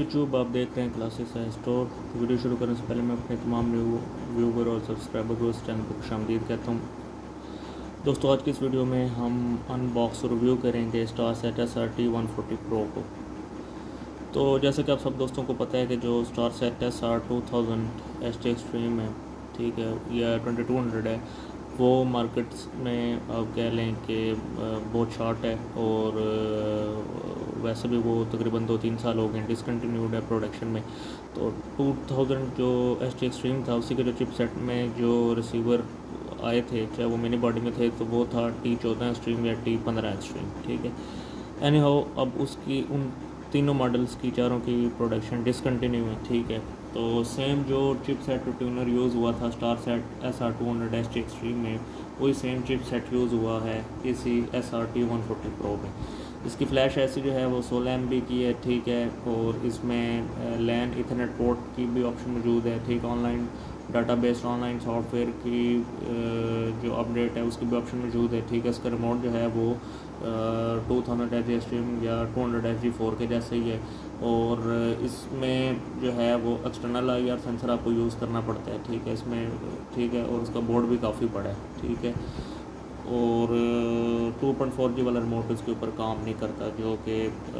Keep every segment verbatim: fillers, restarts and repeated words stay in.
YouTube, आप देख रहे हैं क्लासेस है स्टोर। वीडियो शुरू करने से पहले मैं अपने तमाम व्यूवर और सब्सक्राइबर को इस चैनल पर खुशामदीद कहता हूँ। दोस्तों, आज की इस वीडियो में हम अनबॉक्स रिव्यू करेंगे Starsat S R T one forty pro को। तो जैसे कि आप सब दोस्तों को पता है कि जो Starsat S R two thousand S T extreme है, ठीक है, या ट्वेंटी टू हंड्रेड है, वो मार्केट्स में आप कह लें कि बहुत शॉर्ट है और वैसे भी वो तकरीबन दो तीन साल हो गए डिसकंटिन्यूड है प्रोडक्शन में। तो टू थाउजेंड जो एस टी एक्सट्रीम था, उसी के जो चिपसेट में जो रिसीवर आए थे, चाहे वो मिनी बॉडी में थे, तो वो था टी चौदह एक्सट्रीम या टी पंद्रह एक्सट्रीम, ठीक है। एनी हाउ, अब उसकी उन तीनों मॉडल्स की चारों की प्रोडक्शन डिसकंटिन्यू है, ठीक है। तो सेम जो चिपसेट ट्यूनर यूज़ हुआ था Starsat S R two hundred S T extreme में, वही सेम चिपसेट यूज़ हुआ है इसी S R T one forty pro में। इसकी फ्लैश ऐसी जो है वो सोलह एम बी की है, ठीक है, और इसमें लैन इथरनेट पोर्ट की भी ऑप्शन मौजूद है, ठीक। ऑनलाइन डाटाबेस ऑनलाइन सॉफ्टवेयर की जो अपडेट है उसकी भी ऑप्शन मौजूद है, ठीक है। इसका रिमोट जो है वो two thousand H G extreme या two hundred H G four के जैसे ही है, और इसमें जो है वो एक्सटर्नल आई आर सेंसर आपको यूज़ करना पड़ता है, ठीक है, इसमें, ठीक है। और उसका बोर्ड भी काफ़ी बड़ा है, ठीक है। और टू पॉइंट फोर जी वाला रिमोट इसके ऊपर काम नहीं करता, जो कि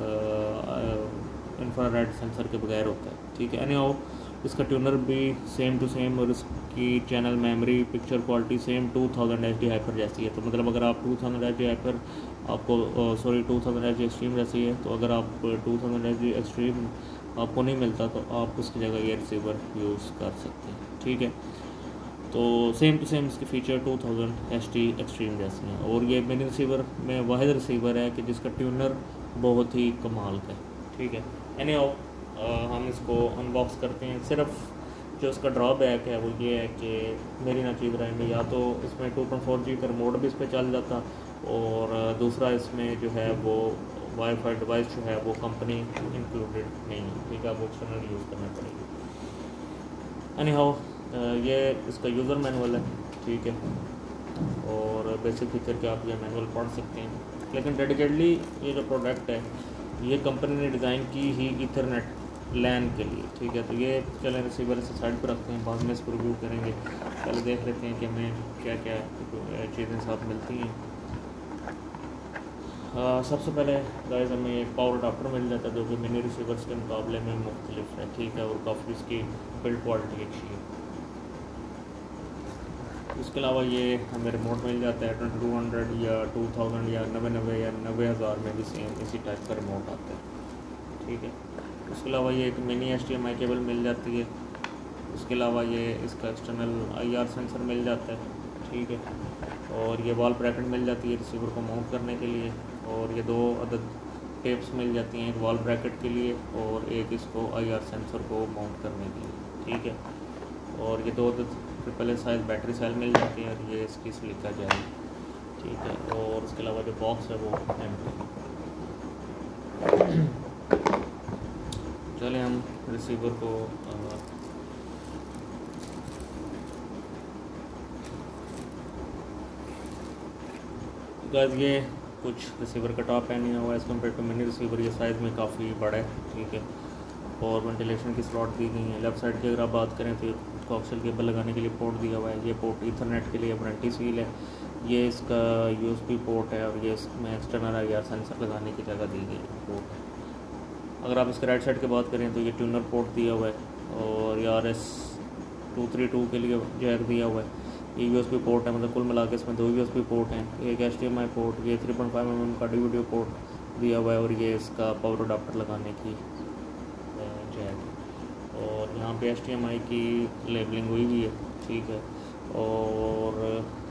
इंफ्रारेड सेंसर के बगैर होता है, ठीक है। एनी हाउ, इसका ट्यूनर भी सेम टू सेम और इसकी channel memory picture quality same two thousand H D hyper जैसी है। तो मतलब अगर आप two thousand H D hyper आपको sorry two thousand H D extreme जैसी है, तो अगर आप two thousand H D extreme आपको नहीं मिलता तो आप उसकी जगह ये रिसीवर यूज़ कर सकते हैं, ठीक है। तो सेम टू सेम इसके feature two thousand H D extreme जैसे हैं। और ये मिनी रिसीवर में वाहिद रिसीवर है कि जिसका ट्यूनर बहुत ही कमाल का है, ठीक है। एनी हाउ, हम इसको अनबॉक्स करते हैं। सिर्फ जो इसका ड्रॉबैक है वो ये है कि मेरी नाचीज़ राय में या तो इसमें टू पॉइंट फोर जी का रिमोट भी इस पर चल जाता, और दूसरा इसमें जो है वो वाईफाई डिवाइस जो है वो कंपनी इंक्लूडेड नहीं है, ठीक है, वो एक्सटर्नल यूज़ करना पड़ेगी। एनी हाउ, ये इसका यूज़र मैनुअल है, ठीक है, और बेसिक फीचर के आप ये मैनुअल पढ़ सकते हैं। लेकिन डेडिकेटली ये जो प्रोडक्ट है ये कंपनी ने डिज़ाइन की ही ईथरनेट लैन के लिए, ठीक है। तो ये चलें रिसीवर से साइड पर रखते हैं, बाद में इसको रिव्यू करेंगे। पहले देख लेते हैं कि हमें क्या क्या चीज़ें साथ मिलती हैं। आ, सबसे पहले गाइस हमें एक पावर अडाप्टर मिल जाता है जो कि मिनी रिसीवर्स के मुकाबले में मुख्तलिफ है, ठीक है, और काफ़ी इसकी बिल्ड क्वालिटी अच्छी है। इसके अलावा ये हमें रिमोट मिल जाता है ट्वेंटी टू हंड्रेड या टू थाउजेंड या नब्बे नब्बे या नब्बे हज़ार में भी सेम इसी टाइप का रिमोट आता है, ठीक है। उसके अलावा ये एक mini H D M I cable मिल जाती है। उसके अलावा ये इसका एक्सटर्नल आई आर सेंसर मिल जाता है, ठीक है, और ये वॉल ब्रैकेट मिल जाती है रिसीवर को माउंट करने के लिए। और ये दो अदद टेप्स मिल जाती हैं, एक वॉल ब्रैकेट के लिए और एक इसको आई आर सेंसर को माउंट करने के लिए, ठीक है। और ये दो अदद triple A size battery cell मिल जाती है, और ये इसकी स्लिका जाएगी, ठीक है। और उसके अलावा जो बॉक्स है वो एम्प्टी। चलें हम रिसीवर को गाइस, ये कुछ रिसीवर का टॉप है नहीं हुआ as compare to mini receiver. ये साइज़ में काफ़ी बड़ा है, ठीक है, और वेंटिलेशन की स्लॉट दी गई है। लेफ़्ट साइड की अगर आप बात करें तो कोक्सियल केबल लगाने के लिए पोर्ट दिया हुआ है। ये पोर्ट ईथरनेट के लिए वारंटी सील है। ये इसका यू एस बी पोर्ट है, और ये इसमें एक्सटर्नल आई आर सेंसर लगाने की जगह दी गई है पोर्ट। अगर आप इसके राइट साइड की बात करें तो ये ट्यूनर पोर्ट दिया हुआ है, और ये R S two three two के लिए जैक दिया हुआ है। ये यू एस बी पोर्ट है, मतलब कुल मिला के इसमें दो यू एस बी पोर्ट हैं, एक H D M I port, ये three point five M M का डी वी डी पोर्ट दिया हुआ है, और ये इसका पावर अडाप्टर लगाने की जैक। और यहाँ पे एच डी एम आई की लेबलिंग हुई हुई है, ठीक है। और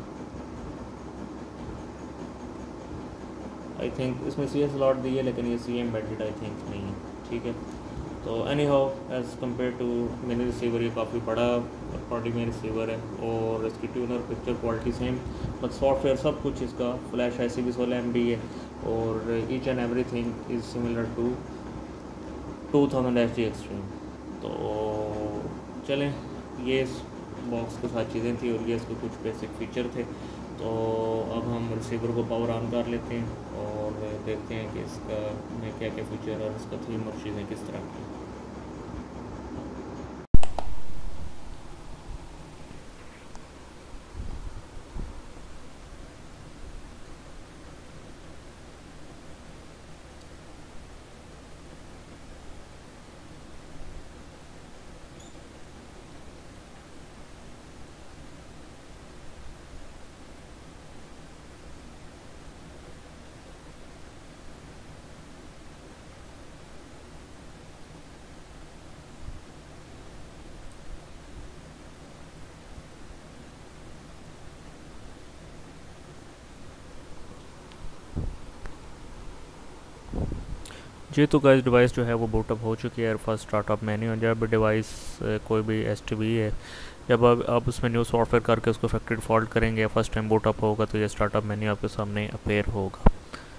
आई थिंक इसमें सी एस स्लॉट दी है, लेकिन ये सी एम्बेडेड आई थिंक नहीं है, ठीक है। तो anyhow, as compare to mini receiver ये काफ़ी बड़ा बॉडी में रिसीवर है, और इसकी tuner picture quality same, but software सब कुछ इसका फ्लैश आई सी भी सोलह एम बी है, और each and every thing is similar to two thousand H D extreme. तो चलें, ये इस बॉक्स के साथ चीज़ें थी, और ये इसके कुछ बेसिक फ़ीचर थे। तो अब हम रिसीवर को पावर ऑन कर लेते हैं और देखते हैं कि इसका में क्या क्या फ़ीचर और इसका थीम और चीज़ें किस तरह की। जी तो गाइस डिवाइस जो है वो बूटअप हो चुकी है। फर्स्ट स्टार्टअप मेन्यू है। जब डिवाइस कोई भी एस टी बी है, जब आप, आप उसमें न्यू सॉफ्टवेयर करके उसको फैक्ट्री डिफ़ॉल्ट करेंगे, फर्स्ट टाइम बूटअप होगा तो ये स्टार्टअप मेन्यू आपके सामने अपेयर होगा।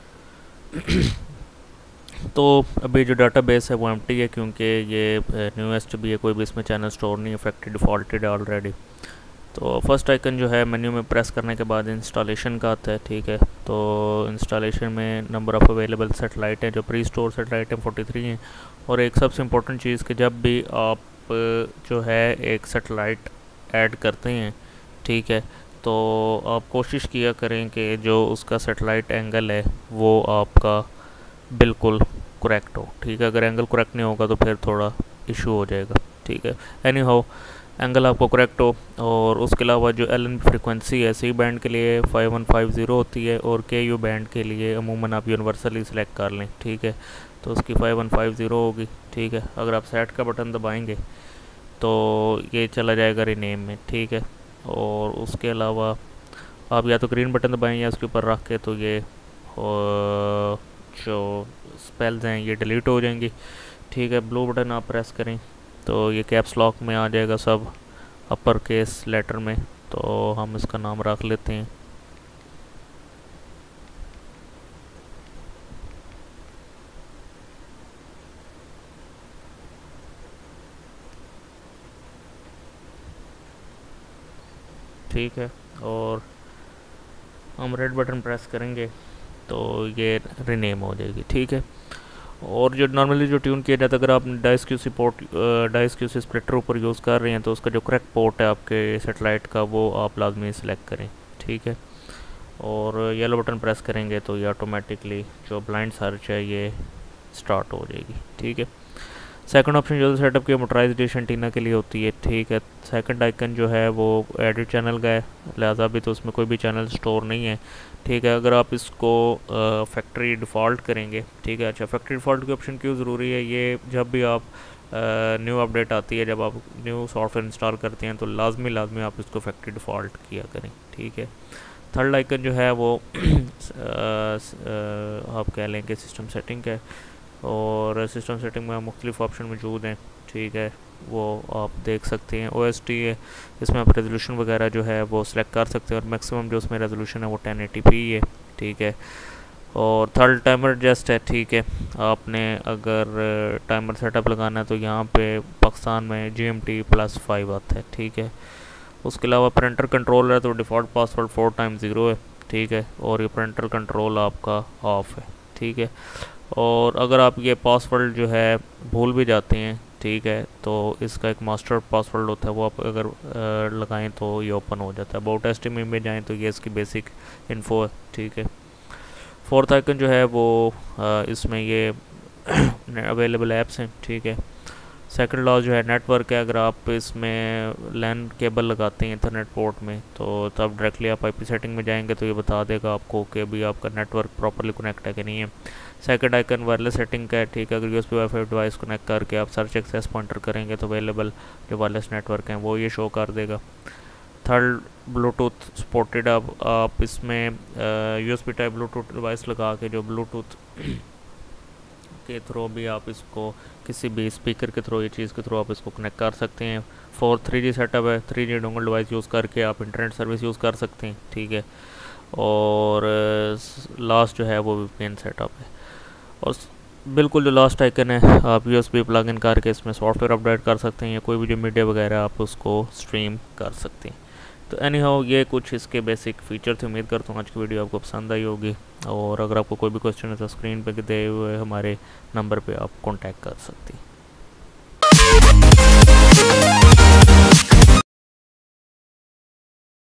तो अभी जो डाटाबेस है वो एम्प्टी है, क्योंकि ये न्यू एस टी बी है, कोई भी इसमें चैनल स्टोर नहीं है, फैक्ट्री डिफ़ॉल्टेड है ऑलरेडी। तो फर्स्ट आइकन जो है मेन्यू में प्रेस करने के बाद इंस्टॉलेशन का आता है, ठीक है। तो इंस्टॉलेशन में नंबर ऑफ़ अवेलेबल सेटेलाइट है, जो प्री स्टोर सेटेलाइट है फोर्टी थ्री हैं। और एक सबसे इम्पोर्टेंट चीज़ कि जब भी आप जो है एक सेटेलाइट ऐड करते हैं, ठीक है, तो आप कोशिश किया करें कि जो उसका सेटेलाइट एंगल है वो आपका बिल्कुल करेक्ट हो, ठीक है। अगर एंगल करेक्ट नहीं होगा तो फिर थोड़ा इशू हो जाएगा, ठीक है। एनी हाउ एंगल आपको करेक्ट हो। और उसके अलावा जो एल एन फ्रिक्वेंसी है, सी बैंड के लिए फाइव वन फाइव ज़ीरो होती है और के यू बैंड के लिए अमूमन आप यूनिवर्सली सिलेक्ट कर लें, ठीक है। तो उसकी फाइव वन फाइव ज़ीरो होगी, ठीक है। अगर आप सेट का बटन दबाएंगे तो ये चला जाएगा रीनेम में, ठीक है। और उसके अलावा आप या तो ग्रीन बटन दबाएं या उसके ऊपर रख के, तो ये जो स्पेल्स हैं ये डिलीट हो जाएंगी, ठीक है। ब्लू बटन आप प्रेस करें तो ये कैप्स लॉक में आ जाएगा सब अपर केस लेटर में। तो हम इसका नाम रख लेते हैं ठीक है। और हम रेड बटन प्रेस करेंगे तो ये रीनेम हो जाएगी, ठीक है। और जो नॉर्मली जो ट्यून किया जाता है, अगर आप DiSEqC port DiSEqC splitter ऊपर यूज़ कर रहे हैं तो उसका जो करेक्ट पोर्ट है आपके सेटेलाइट का वो आप लाजमी सेलेक्ट करें, ठीक है। और येलो बटन प्रेस करेंगे तो ये ऑटोमेटिकली जो ब्लाइंड सर्च है ये स्टार्ट हो जाएगी, ठीक है। सेकंड ऑप्शन जो सेटअप की मोटराइज डिश एंटीना के लिए होती है, ठीक है। सेकंड आइकन जो है वो एडिट चैनल का है, लिहाजा भी तो उसमें कोई भी चैनल स्टोर नहीं है, ठीक है। अगर आप इसको फैक्ट्री डिफ़ॉल्ट करेंगे, ठीक है। अच्छा, फैक्ट्री डिफ़ॉल्ट की ऑप्शन क्यों ज़रूरी है? ये जब भी आप न्यू अपडेट आती है, जब आप न्यू सॉफ्टवेयर इंस्टॉल करते हैं तो लाजमी लाजमी आप इसको फैक्ट्री डिफ़ॉल्ट किया करें, ठीक है। थर्ड आइकन जो है वो आ, आ, आप कह लें कि सिस्टम सेटिंग है, और सिस्टम सेटिंग में मुख्तलिफ ऑप्शन मौजूद हैं, ठीक है, वो आप देख सकते हैं। ओ एस टी है, इसमें आप रेजोल्यूशन वगैरह जो है वो सिलेक्ट कर सकते हैं, और मैक्सिमम जो उसमें रेजोल्यूशन है वो टेन एटी पी है, ठीक है। और थर्ड टाइमर एडजस्ट है, ठीक है। आपने अगर टाइमर सेटअप लगाना है तो यहाँ पे पाकिस्तान में G M T plus five आता है, ठीक है। उसके अलावा प्रिंटर कंट्रोल है तो default password four time zero है, ठीक है। और ये प्रिंटर कंट्रोल आपका ऑफ है, ठीक है। और अगर आप ये पासवर्ड जो है भूल भी जाते हैं, ठीक है, तो इसका एक मास्टर पासवर्ड होता है, वो आप अगर लगाएं तो ये ओपन हो जाता है। अबाउट एस्टीमेट में जाएं तो ये इसकी बेसिक इन्फो है, ठीक है। फोर्थ आइकन जो है वो आ, इसमें ये अवेलेबल ऐप्स हैं, ठीक है। सेकंड लॉ जो है नेटवर्क है, अगर आप इसमें लैन केबल लगाते हैं इंटरनेट पोर्ट में तो तब डायरेक्टली आप आईपी सेटिंग में जाएंगे तो ये बता देगा आपको कि भी आपका नेटवर्क प्रॉपर्ली कनेक्ट है कि नहीं है। सेकंड आइकन वायरलेस सेटिंग का है, ठीक है। अगर यूएसबी वाईफाई डिवाइस कनेक्ट करके आप सर्च एक्सेस पॉइंटर करेंगे तो अवेलेबल जो वायरलेस नेटवर्क हैं वो ये शो कर देगा। थर्ड ब्लूटूथ सपोर्टेड, अब आप इसमें यूएसबी टाइप ब्लूटूथ डिवाइस लगा के जो ब्लूटूथ के थ्रू भी आप इसको किसी भी स्पीकर के थ्रू, ये चीज़ के थ्रू आप इसको कनेक्ट कर सकते हैं। फोर थ्री जी सेटअप है, three G dongle device use करके आप इंटरनेट सर्विस यूज़ कर सकते हैं, ठीक है। और लास्ट जो है वो वीपीएन सेटअप है। और बिल्कुल जो लास्ट आइकन है, आप यूएसबी प्लग इन करके इसमें सॉफ्टवेयर अपडेट कर सकते हैं या कोई भी जो मीडिया वगैरह आप उसको स्ट्रीम कर सकते हैं। तो एनी हाउ ये कुछ इसके बेसिक फीचर थे। उम्मीद करता हूँ आज की वीडियो आपको पसंद आई होगी, और अगर आपको कोई भी क्वेश्चन है तो स्क्रीन पे दे हुए हमारे नंबर पे आप कांटेक्ट कर सकते हैं।